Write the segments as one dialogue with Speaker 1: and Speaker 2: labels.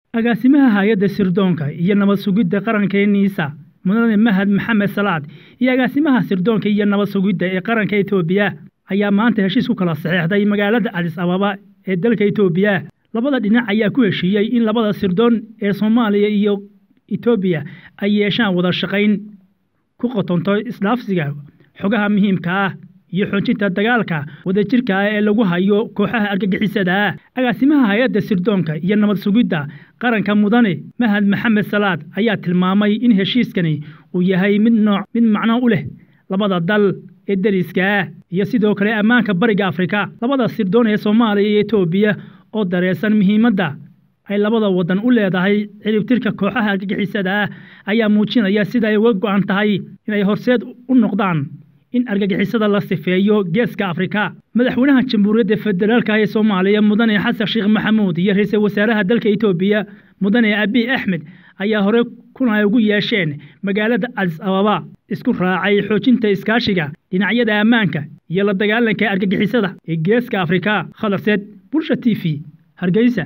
Speaker 1: agaasimaha hay'adda sirdoonka iyo nabad sugidda qaranka ee NISA mudane Mahad Maxamed Salaad iyo agaasimaha sirdoonka iyo nabad sugidda ee qaranka Itoobiya ayaa maanta heshiis ku kala saxeexday magaalada Addis Ababa ee dalka Itoobiya. Labada dhinac ayaa ku heshiiyay in labada sirdoon ee Soomaaliya iyo Itoobiya ay yeeshaan wada shaqayn ku qotonto isdhaafsiga xogaha muhiimka ah iyo xoojinta dagaalka wadajirka ah ee lagu hayo kooxaha argagixisada ah. Agaasimaha hay'adda sirdoonka iyo nabad sugidda qaranka mudane Mahad Maxamed Salaad ayaa tilmaamay in heshiiskani uu yahay mid macno u leh labada dal ee dariska ah iyo sidoo kale ammaanka bariga Afrika. Labada sirdoon ee Soomaaliya iyo Itoobiya oo dareesan muhiimadda ay labada wadan u leedahay ciribtirka kooxaha argagixisada ah ayaa muujinaya sida ay uga go'an tahay inay horseed u noqdaan in argagixisada la sifeeyo geeska Afrika. Madaxweynaha Jamhuuriyadda Federaalka ee Soomaaliya mudane Xasan Sheekh Maxamuud iyo ra'iisul wasaaraha dalka Itoobiya mudane Abiy Ahmed ayaa hore kuna ugu yeesheen magaalada Addis Ababa isku raacay xoojinta iskaashiga dhinacyada ammaanka iyo la dagaalanka argagixisada ee geeska Afrika. Khalased Bulsha TV Hargeysa.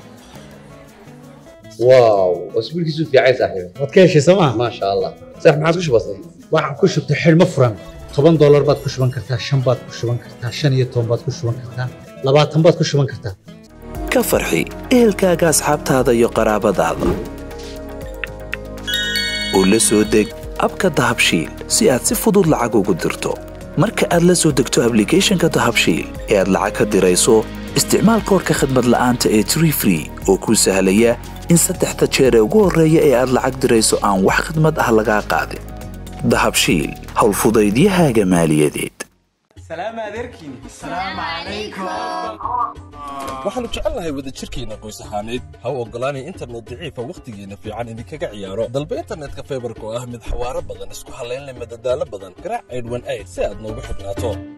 Speaker 2: واو اسبوعك في عايز صاحبي
Speaker 3: wadkeeshi sama
Speaker 2: ما شاء الله صح ما عاد كش بسيط
Speaker 3: waxaan ku shubtay xilmo furan $10 baad ku shuban kartaa 5 baad ku shuban kartaa 15 baad ku shuban kartaa 20 baad ku shuban kartaa
Speaker 4: ka farxi ehelkaaga asxaabtaada iyo qaraabadaada oo la soo deg abka Dahabshiil si aad si fudud lacag ugu dirto marka aad la soo degto application-ka Dahabshiil ee aad lacag ka dirayso isticmaal koodka khidmad la'aanta ee Tree Free oo ku sahlaya in 3 jeer ugu horeeya ee aad lacag dirayso aan wax khidmad ah laga qaadin. Dahabshiil hawl fudaydiyahaaga maaliyadeed.
Speaker 5: سلام عليكم. السلام عليكم.
Speaker 6: waxaanu jecelnahay wada jirkeena qoys ahaaneed ha u ogolaanay internet daciifa waqtigeena fiican idinkaga ciyaaro dalba internetka fiberka oo ah mid xawaaro badan isku halayn leh madadaalo badan garaac 818 si aad noogu xidhnaato